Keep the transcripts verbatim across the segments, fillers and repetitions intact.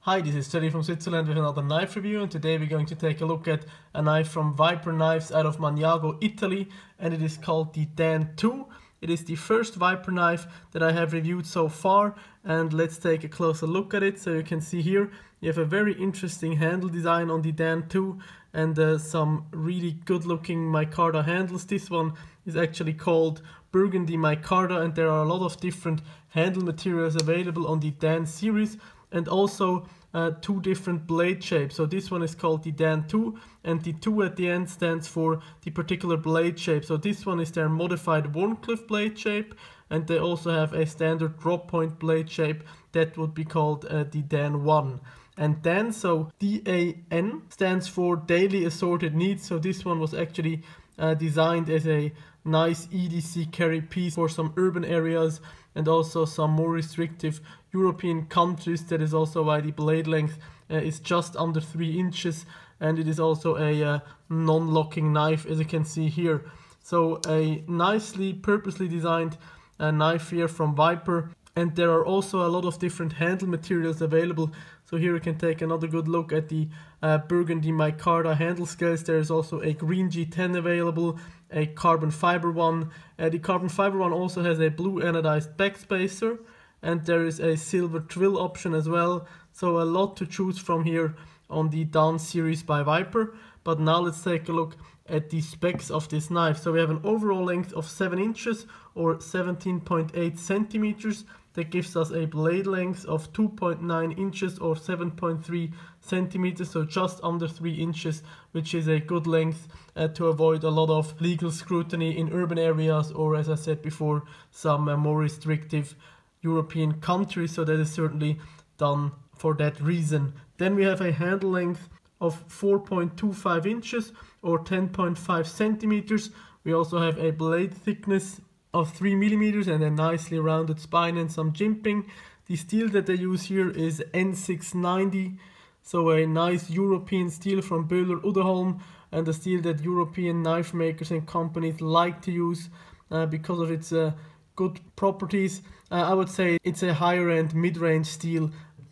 Hi, this is Teddy from Switzerland with another knife review, and today we're going to take a look at a knife from Viper Knives out of Maniago, Italy, and it is called the Dan two. It is the first Viper knife that I have reviewed so far, and let's take a closer look at it. So you can see here you have a very interesting handle design on the Dan two and uh, some really good looking micarta handles. This one is actually called Burgundy micarta, and there are a lot of different handle materials available on the Dan series, and also uh, two different blade shapes. So this one is called the Dan two, and the two at the end stands for the particular blade shape. So this one is their modified Wharncliffe blade shape, and they also have a standard drop point blade shape that would be called uh, the Dan one. And Dan, so D A N, stands for Daily Assorted Needs. So this one was actually uh, designed as a nice E D C carry piece for some urban areas and also some more restrictive European countries. That is also why the blade length uh, is just under three inches, and it is also a uh, non-locking knife, as you can see here. So a nicely purposely designed uh, knife here from Viper, and there are also a lot of different handle materials available. So here you can take another good look at the uh, Burgundy micarta handle scales. There is also a green G ten available, a carbon fiber one. Uh, the carbon fiber one also has a blue anodized backspacer, and there is a silver twill option as well. So a lot to choose from here on the Dan series by Viper. But now let's take a look at the specs of this knife. So we have an overall length of seven inches or seventeen point eight centimeters. That gives us a blade length of two point nine inches or seven point three centimeters, so just under three inches, which is a good length uh, to avoid a lot of legal scrutiny in urban areas, or as I said before, some uh, more restrictive European countries. So that is certainly done for that reason. Then we have a handle length of four point two five inches or ten point five centimeters. We also have a blade thickness of three millimeters and a nicely rounded spine and some jimping. The steel that they use here is N six ninety, so a nice European steel from Böhler Uddeholm, and a steel that European knife makers and companies like to use uh, because of its uh, good properties. Uh, I would say it's a higher end mid-range steel.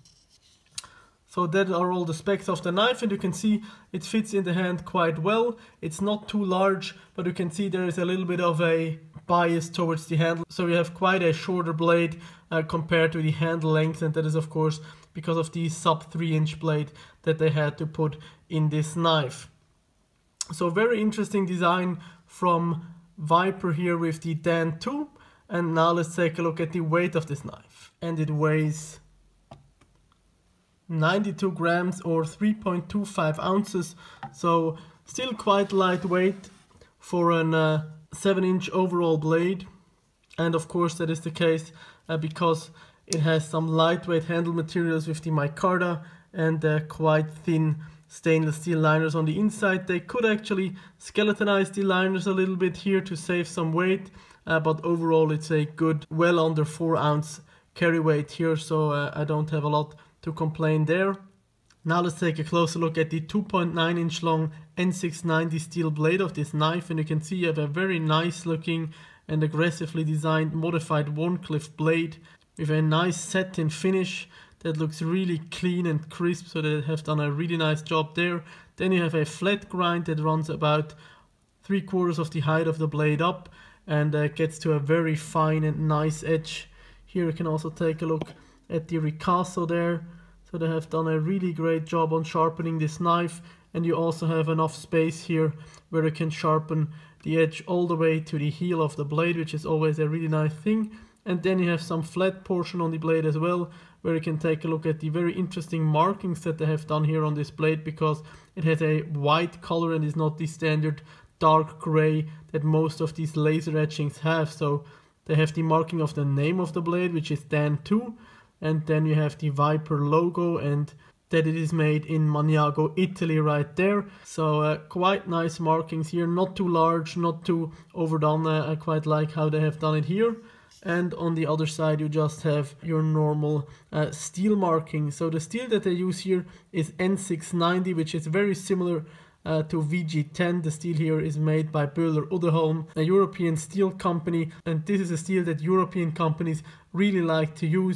So that are all the specs of the knife, and you can see it fits in the hand quite well. It's not too large, but you can see there is a little bit of a bias towards the handle. So you have quite a shorter blade uh, compared to the handle length, and that is of course because of the sub three inch blade that they had to put in this knife. So very interesting design from Viper here with the Dan two. And now let's take a look at the weight of this knife. And it weighs ninety-two grams or three point two five ounces, so still quite lightweight for an uh, seven inch overall blade. And of course that is the case uh, because it has some lightweight handle materials with the micarta and uh, quite thin stainless steel liners on the inside. They could actually skeletonize the liners a little bit here to save some weight, uh, but overall it's a good well under four ounce carry weight here, so uh, I don't have a lot to complain there. Now let's take a closer look at the two point nine inch long N six ninety steel blade of this knife, and you can see you have a very nice looking and aggressively designed modified Wharncliffe blade with a nice satin finish that looks really clean and crisp, so they have done a really nice job there. Then you have a flat grind that runs about three quarters of the height of the blade up and uh, gets to a very fine and nice edge. Here you can also take a look at the ricasso there. So they have done a really great job on sharpening this knife, and you also have enough space here where you can sharpen the edge all the way to the heel of the blade, which is always a really nice thing. And then you have some flat portion on the blade as well, where you can take a look at the very interesting markings that they have done here on this blade, because it has a white color and is not the standard dark gray that most of these laser etchings have. So they have the marking of the name of the blade, which is Dan two. And then you have the Viper logo and that it is made in Maniago, Italy right there. So uh, quite nice markings here, not too large, not too overdone. Uh, I quite like how they have done it here. And on the other side you just have your normal uh, steel marking. So the steel that they use here is N six ninety, which is very similar Uh, to V G ten. The steel here is made by Böhler Uddeholm, a European steel company, and this is a steel that European companies really like to use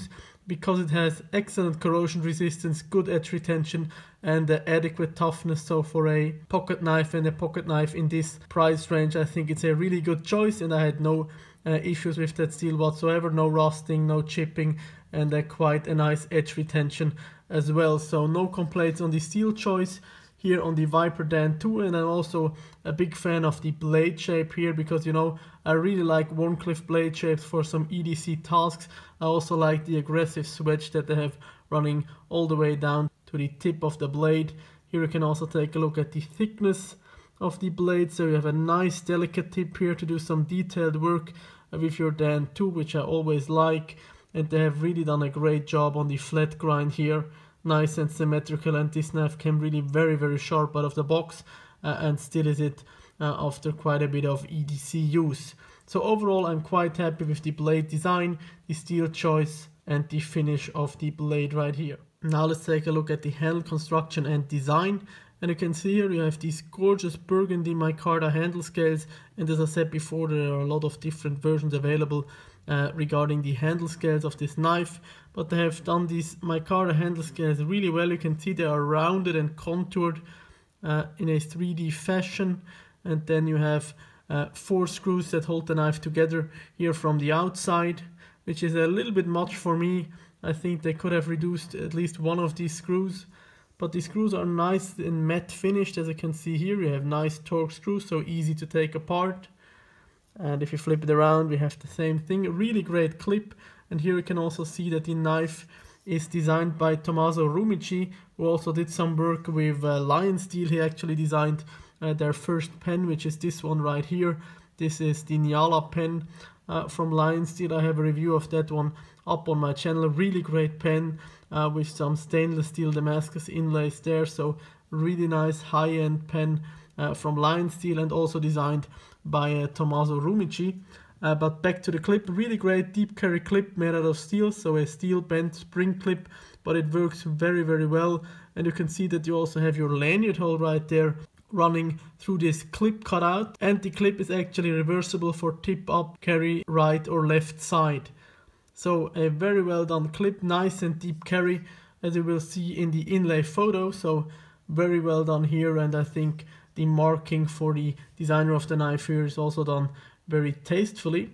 because it has excellent corrosion resistance, good edge retention, and uh, adequate toughness. So for a pocket knife and a pocket knife in this price range, I think it's a really good choice, and I had no uh, issues with that steel whatsoever, no rusting, no chipping, and uh, quite a nice edge retention as well. So no complaints on the steel choice here on the Viper Dan two, and I'm also a big fan of the blade shape here, because you know I really like Wharncliffe blade shapes for some E D C tasks. I also like the aggressive swedge that they have running all the way down to the tip of the blade. Here you can also take a look at the thickness of the blade, so you have a nice delicate tip here to do some detailed work with your Dan two, which I always like, and they have really done a great job on the flat grind here. Nice and symmetrical, and this knife came really very very sharp out of the box, uh, and still is it uh, after quite a bit of E D C use. So overall I'm quite happy with the blade design, the steel choice, and the finish of the blade right here. Now let's take a look at the handle construction and design, and you can see here you have these gorgeous burgundy micarta handle scales, and as I said before, there are a lot of different versions available Uh, regarding the handle scales of this knife, but they have done these micarta handle scales really well. You can see they are rounded and contoured uh, in a three D fashion, and then you have uh, four screws that hold the knife together here from the outside, which is a little bit much for me. I think they could have reduced at least one of these screws, but the screws are nice and matte finished. As you can see here, you have nice torque screws, so easy to take apart. And if you flip it around, we have the same thing. A really great clip. And here you can also see that the knife is designed by Tommaso Rumici, who also did some work with uh, Lion Steel. He actually designed uh, their first pen, which is this one right here. This is the Nyala pen uh, from Lion Steel. I have a review of that one up on my channel. A really great pen uh, with some stainless steel Damascus inlays there. So really nice high-end pen uh, from Lion Steel, and also designed by uh, Tommaso Rumici. Uh, but back to the clip, really great deep carry clip made out of steel, so a steel bent spring clip, but it works very very well. And you can see that you also have your lanyard hole right there running through this clip cutout, and the clip is actually reversible for tip up, carry right or left side. So a very well done clip, nice and deep carry, as you will see in the inlay photo. So very well done here, and I think the marking for the designer of the knife here is also done very tastefully.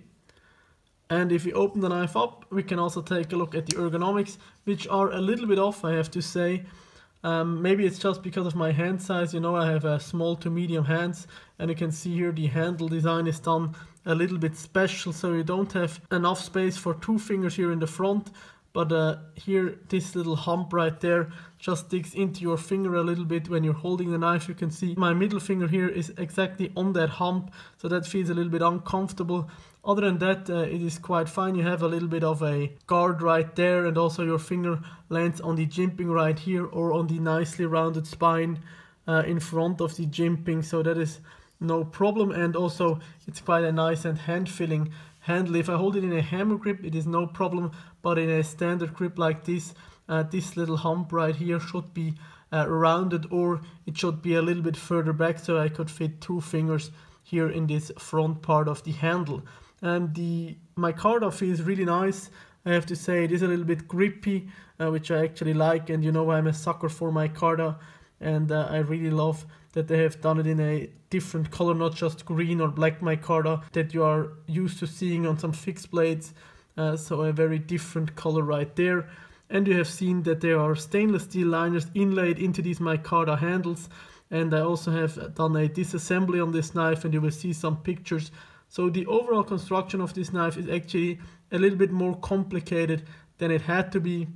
And if we open the knife up, we can also take a look at the ergonomics, which are a little bit off, I have to say. Um, maybe it's just because of my hand size. You know, I have uh, small to medium hands, and you can see here the handle design is done a little bit special, so you don't have enough space for two fingers here in the front. But uh, here, this little hump right there just digs into your finger a little bit when you're holding the knife. You can see my middle finger here is exactly on that hump, so that feels a little bit uncomfortable. Other than that, uh, it is quite fine. You have a little bit of a guard right there, and also your finger lands on the jimping right here, or on the nicely rounded spine uh, in front of the jimping, so that is no problem. And also it's quite a nice and hand-feeling handle. If I hold it in a hammer grip, it is no problem, but in a standard grip like this, uh, this little hump right here should be uh, rounded, or it should be a little bit further back, so I could fit two fingers here in this front part of the handle. And the micarta feels really nice. I have to say, it is a little bit grippy, uh, which I actually like, and you know I'm a sucker for micarta, and uh, I really love that they have done it in a different color, not just green or black micarta that you are used to seeing on some fixed blades. Uh, so a very different color right there. And you have seen that there are stainless steel liners inlaid into these micarta handles. And I also have done a disassembly on this knife, and you will see some pictures. So the overall construction of this knife is actually a little bit more complicated than it had to be.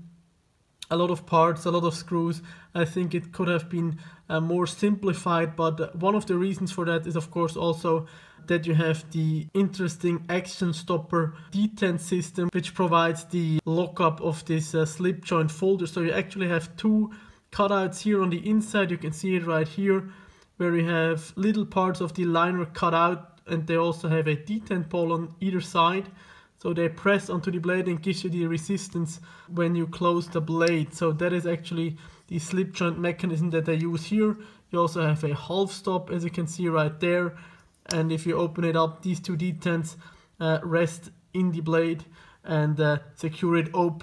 A lot of parts, a lot of screws. I think it could have been uh, more simplified, but one of the reasons for that is of course also that you have the interesting action stopper detent system, which provides the lockup of this uh, slip joint folder. So you actually have two cutouts here on the inside. You can see it right here, where you have little parts of the liner cut out, and they also have a detent ball on either side. So they press onto the blade and gives you the resistance when you close the blade. So that is actually the slip joint mechanism that I use here. You also have a half stop, as you can see right there. And if you open it up, these two detents uh, rest in the blade and uh, secure it open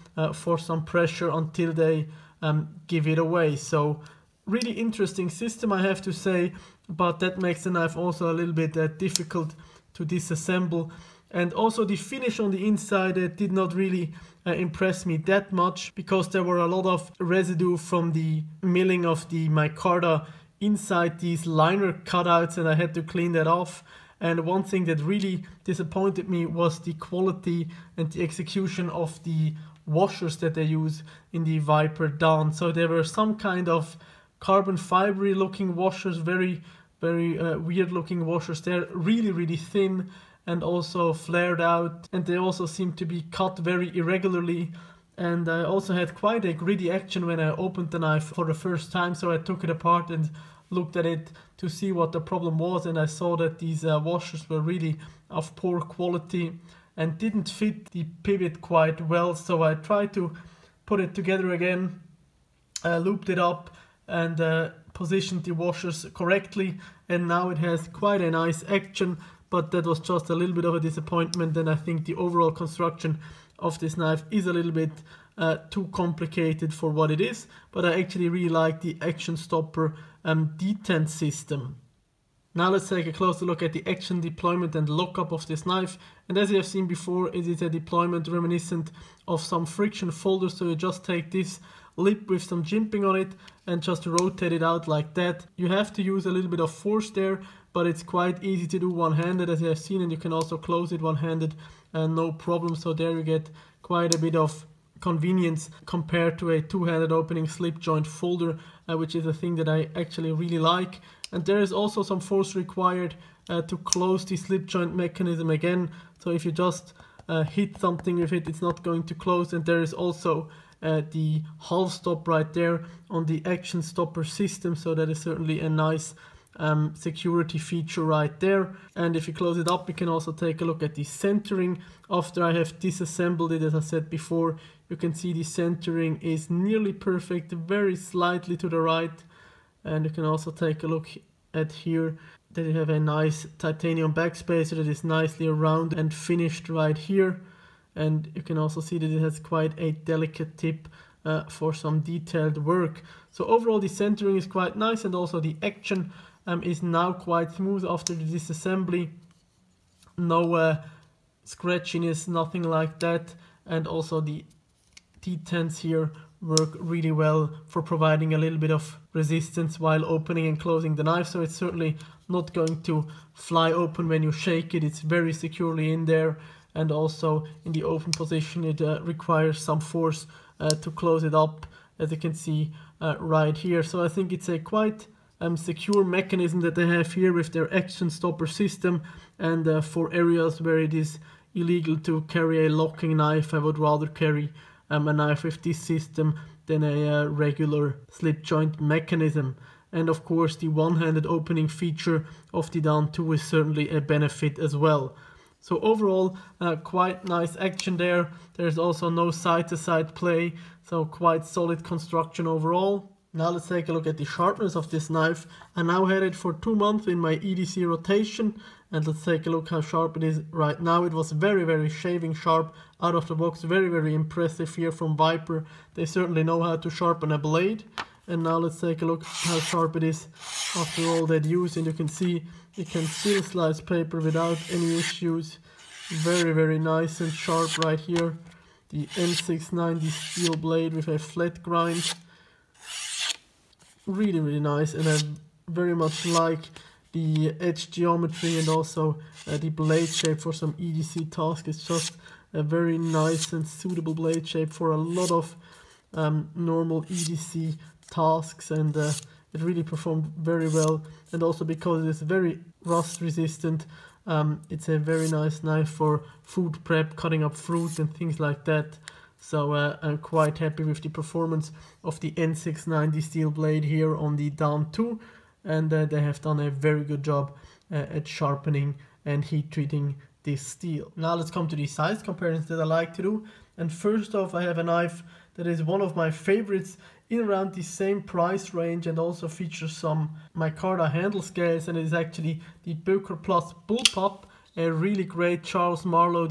uh, for some pressure until they um, give it away. So really interesting system, I have to say, but that makes the knife also a little bit uh, difficult to disassemble. And also the finish on the inside uh, did not really uh, impress me that much, because there were a lot of residue from the milling of the micarta inside these liner cutouts, and I had to clean that off. And one thing that really disappointed me was the quality and the execution of the washers that they use in the Viper Dawn. So there were some kind of carbon fibery looking washers, very very uh, weird looking washers. They're really really thin and also flared out, and they also seem to be cut very irregularly. And I also had quite a gritty action when I opened the knife for the first time, so I took it apart and looked at it to see what the problem was, and I saw that these uh, washers were really of poor quality and didn't fit the pivot quite well. So I tried to put it together again, uh, looped it up, and uh, positioned the washers correctly, and now it has quite a nice action. But that was just a little bit of a disappointment, and I think the overall construction of this knife is a little bit uh, too complicated for what it is. But I actually really like the action stopper um, detent system. Now let's take a closer look at the action deployment and lockup of this knife. And as you have seen before, it is a deployment reminiscent of some friction folders. So you just take this lip with some jimping on it and just rotate it out like that. You have to use a little bit of force there, but it's quite easy to do one-handed, as you have seen, and you can also close it one-handed and no problem. So there you get quite a bit of convenience compared to a two-handed opening slip joint folder, uh, which is a thing that I actually really like. And there is also some force required uh, to close the slip joint mechanism again. So if you just uh, hit something with it, it's not going to close. And there is also uh, the half stop right there on the action stopper system. So that is certainly a nice um, security feature right there. And if you close it up, you can also take a look at the centering. After I have disassembled it, as I said before, you can see the centering is nearly perfect, very slightly to the right. And you can also take a look at here that you have a nice titanium backspacer that is nicely round and finished right here. And you can also see that it has quite a delicate tip uh, for some detailed work. So overall the centering is quite nice, and also the action um, is now quite smooth after the disassembly. No uh, scratchiness, nothing like that. And also the detents here work really well for providing a little bit of resistance while opening and closing the knife. So it's certainly not going to fly open when you shake it. It's very securely in there, and also in the open position it uh, requires some force uh, to close it up, as you can see uh, right here. So I think it's a quite um, secure mechanism that they have here with their action stopper system. And uh, for areas where it is illegal to carry a locking knife, I would rather carry Um, a knife with this system than a uh, regular slip joint mechanism. And of course the one-handed opening feature of the Dawn two is certainly a benefit as well. So overall uh, quite nice action there. There's also no side-to-side play, so quite solid construction overall. Now let's take a look at the sharpness of this knife. I now had it for two months in my E D C rotation, and let's take a look how sharp it is right now. It was very very shaving sharp out of the box, very very impressive here from Viper. They certainly know how to sharpen a blade. And now let's take a look how sharp it is after all that use, and you can see it can still slice paper without any issues. Very very nice and sharp right here. The N six ninety steel blade with a flat grind. Really really nice, and I very much like the edge geometry and also uh, the blade shape for some E D C tasks. It's just a very nice and suitable blade shape for a lot of um, normal E D C tasks, and uh, it really performed very well. And also because it is very rust resistant, um, it's a very nice knife for food prep, cutting up fruit and things like that. So uh, I'm quite happy with the performance of the N six ninety steel blade here on the Dawn two, and uh, they have done a very good job uh, at sharpening and heat treating this steel. Now let's come to the size comparisons that I like to do. And first off, I have a knife that is one of my favorites in around the same price range, and also features some micarta handle scales, and it is actually the Böker Plus Bullpup, a really great Charles Marlowe design.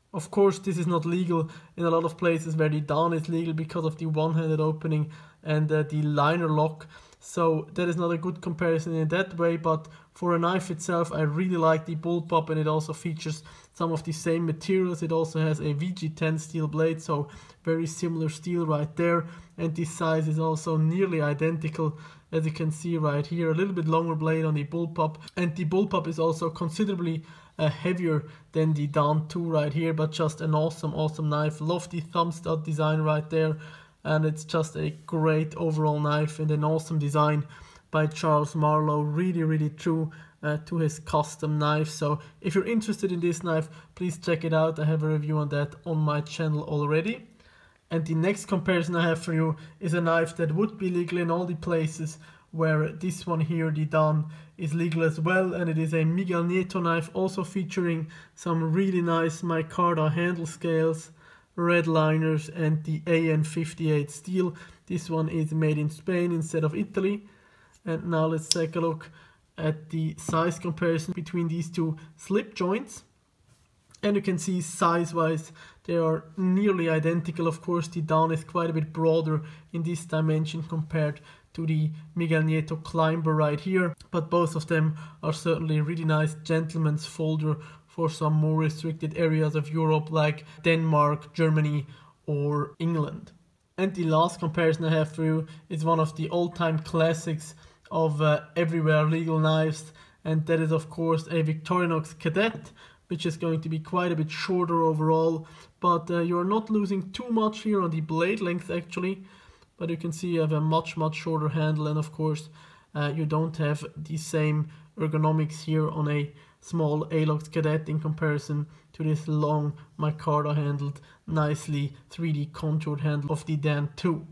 Of course, this is not legal in a lot of places where the down is legal because of the one-handed opening and uh, the liner lock. So that is not a good comparison in that way, but for a knife itself, I really like the bullpup, and it also features some of the same materials. It also has a V G ten steel blade, so very similar steel right there, and the size is also nearly identical, as you can see right here. A little bit longer blade on the bullpup, and the bullpup is also considerably uh, heavier than the Dawn two right here, but just an awesome, awesome knife. Love the thumb stud design right there. And it's just a great overall knife and an awesome design by Charles Marlowe. Really, really true uh, to his custom knife. So if you're interested in this knife, please check it out. I have a review on that on my channel already. And the next comparison I have for you is a knife that would be legal in all the places where this one here, the Dawn, is legal as well. And it is a Miguel Nieto knife, also featuring some really nice micarta handle scales, red liners, and the A N fifty-eight steel. This one is made in Spain instead of Italy. And now let's take a look at the size comparison between these two slip joints. And you can see size wise they are nearly identical. Of course, the Dawn is quite a bit broader in this dimension compared to the Miguel Nieto Climber right here, but both of them are certainly a really nice gentleman's folder for some more restricted areas of Europe like Denmark, Germany or England. And the last comparison I have for you is one of the all-time classics of uh, everywhere legal knives, and that is of course a Victorinox Cadet, which is going to be quite a bit shorter overall, but uh, you're not losing too much here on the blade length actually, but you can see you have a much much shorter handle, and of course uh, you don't have the same ergonomics here on a small Alox Cadet in comparison to this long micarta handled, nicely three D contoured handle of the Dan two.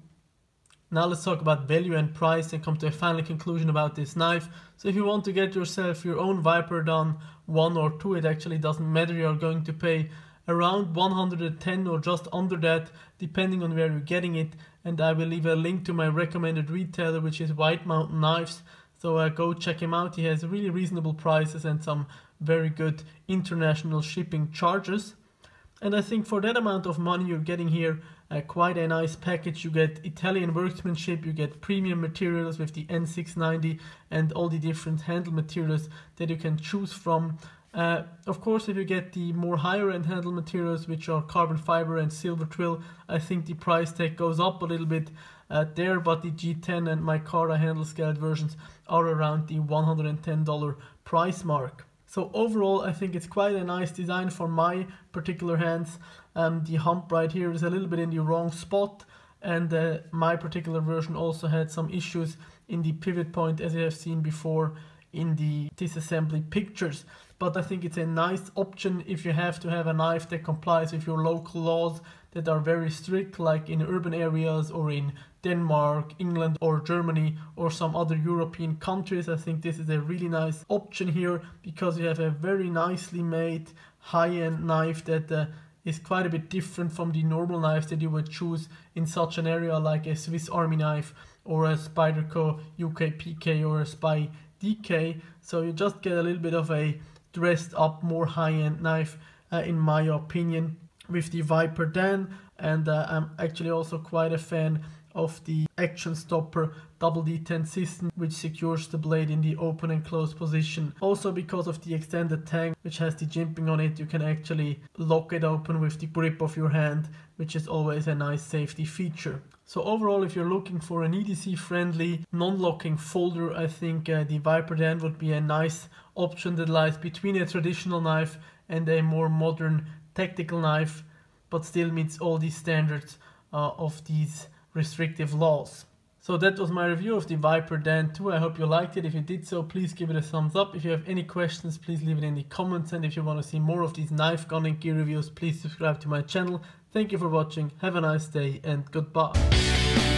Now let's talk about value and price and come to a final conclusion about this knife. So if you want to get yourself your own Viper Dawn one or two, it actually doesn't matter, you're going to pay around one hundred ten or just under that, depending on where you're getting it. And I will leave a link to my recommended retailer, which is White Mountain Knives. So uh, go check him out. He has really reasonable prices and some very good international shipping charges. And I think for that amount of money you're getting here uh, quite a nice package. You get Italian workmanship, you get premium materials with the N six ninety and all the different handle materials that you can choose from. Uh, of course, if you get the more higher end handle materials, which are carbon fiber and silver twill, I think the price tag goes up a little bit uh, there, but the G ten and micarta handle scaled versions are around the one hundred ten dollar price mark. So overall, I think it's quite a nice design for my particular hands. Um, the hump right here is a little bit in the wrong spot, and uh, my particular version also had some issues in the pivot point, as you have seen before in the disassembly pictures. But I think it's a nice option if you have to have a knife that complies with your local laws that are very strict, like in urban areas or in Denmark, England or Germany or some other European countries. I think this is a really nice option here because you have a very nicely made high-end knife that uh, is quite a bit different from the normal knives that you would choose in such an area like a Swiss Army knife or a Spyderco U K P K or a Spy D K. So you just get a little bit of a dressed up, more high-end knife uh, in my opinion with the Viper Dan. And uh, I'm actually also quite a fan of the Action Stopper double D ten system, which secures the blade in the open and closed position. Also because of the extended tang, which has the jimping on it, you can actually lock it open with the grip of your hand, which is always a nice safety feature. So overall, if you're looking for an E D C friendly non-locking folder, I think uh, the Viper Dan would be a nice option that lies between a traditional knife and a more modern tactical knife, but still meets all the standards uh, of these restrictive laws. So that was my review of the Viper Dan two. I hope you liked it. If you did so, please give it a thumbs up. If you have any questions, please leave it in the comments. And if you want to see more of these knife gun and gear reviews, please subscribe to my channel. Thank you for watching. Have a nice day and goodbye.